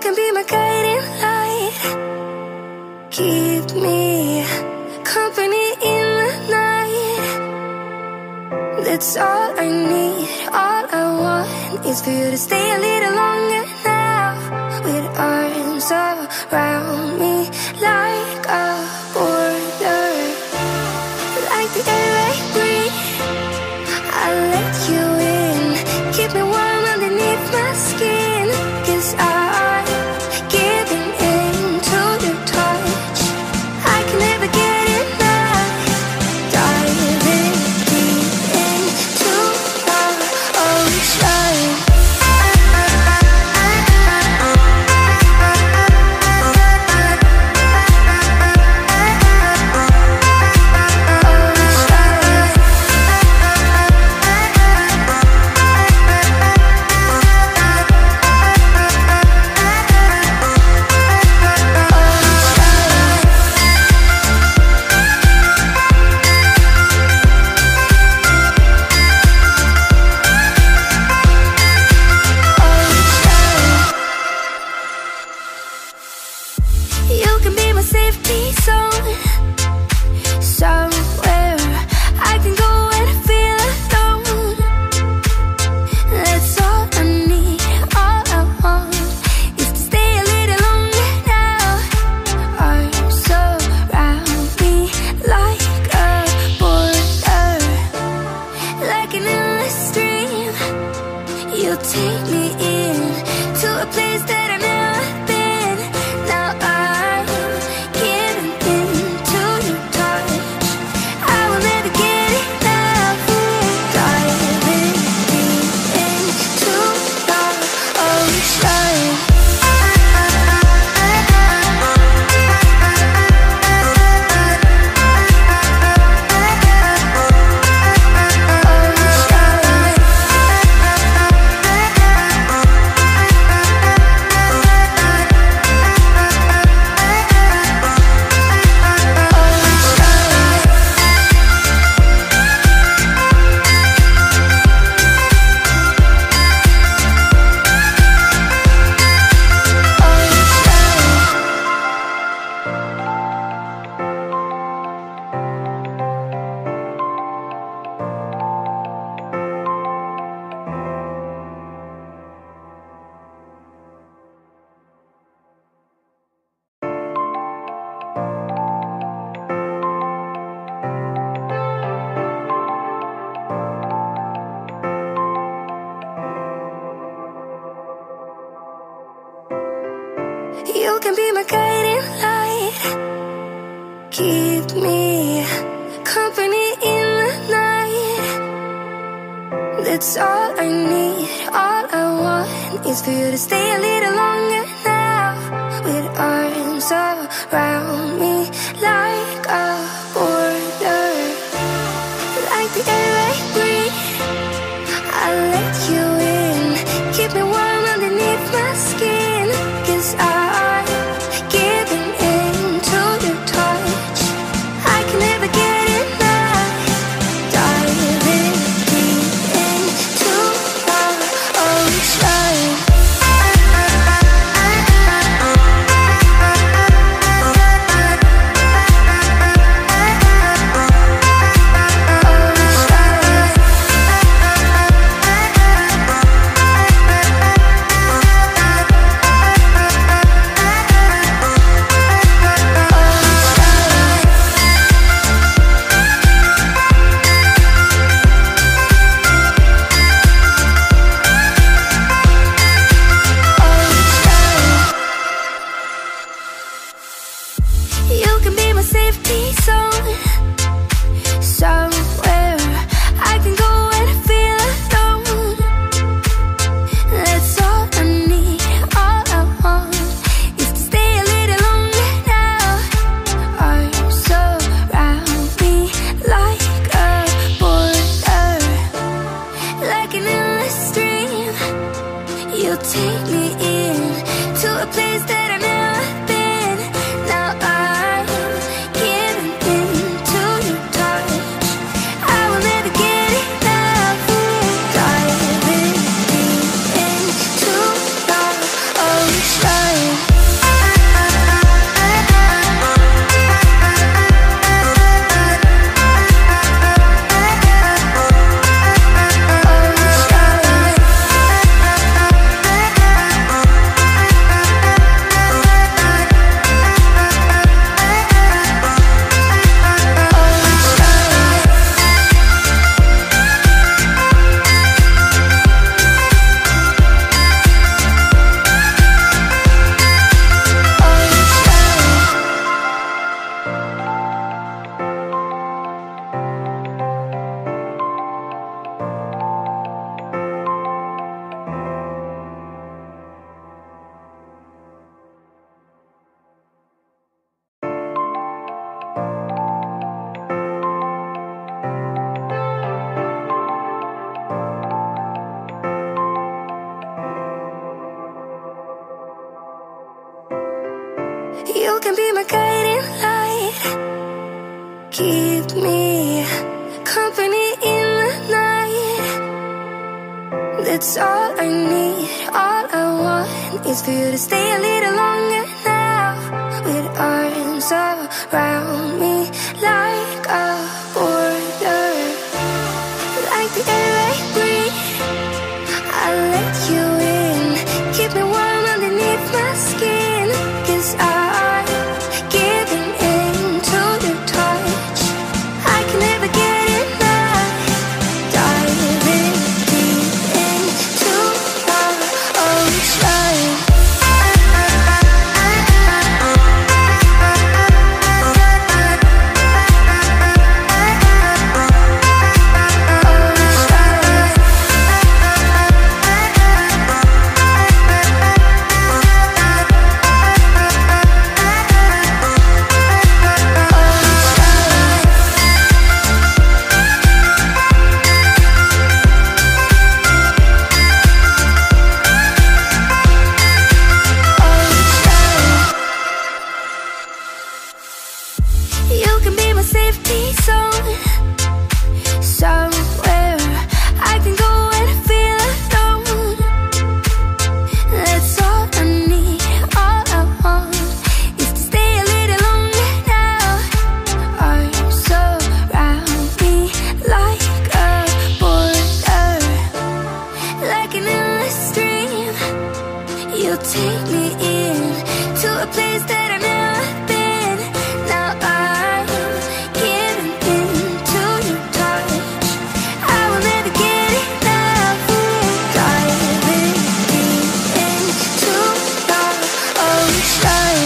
can be my guiding light. Keep me company in the night. That's all I need. All I want is for you to stay a little longer now, with arms around me like a border. Like the air I breathe, I'll let you in. Keep me warm underneath my skin, 'cause I'm giving in to your touch. I can never get enough. Diving deep into the ocean. You can be my safety zone, somewhere I can go when I feel alone. That's all I need. All I want is to stay a little longer now. Arms around me like a border. Like an endless stream, you'll take me in to a place that I've never been. Now I'm giving in to your touch. I will never get enough. Diving deep into the ocean. You can be my guiding light. Keep me company in the night. That's all I need. All I want is for you to stay a little longer now, with arms around me like a border. Like the air I breathe, I'll let you in. Keep me warm underneath my skin, 'cause I'm giving in to your touch. I can never get enough. Diving deep into the ocean. You can be my safety zone, somewhere I can go when I feel alone. That's all I need. All I want is to stay a little longer now. Arms around me like a border. Like an endless stream, you'll take me in to a place that I've never been. Now I'm giving in You can be my guiding light. Keep me company in the night. That's all I need. All I want is for you to stay a little longer now. With arms around me like a border, like the air I breathe. I'll let you in, keep me warm underneath my skin. 'Cause I'm giving in to your touch. I can never get enough. Diving deep into the ocean. You can be my safety zone, somewhere I can go when I feel alone. That's all I need, all I want is to stay a little longer now. Arms surround me like a border, like an endless stream. You take me in to a place that I've never been. Now I'm giving into your touch. I will never get enough. Diving deep into the ocean.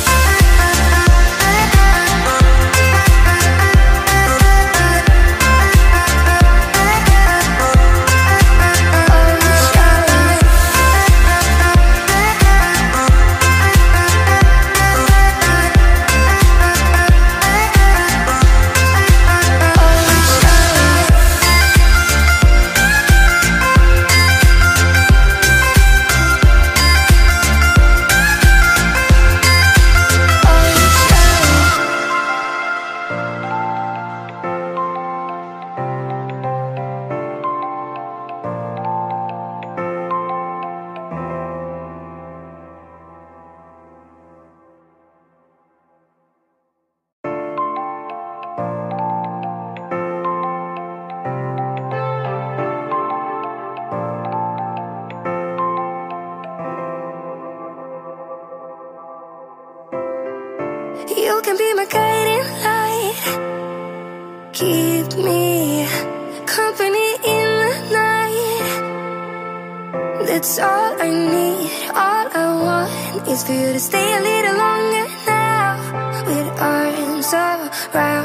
You can be my guiding light. Keep me company in the night. That's all I need. All I want is for you to stay a little longer now. With arms around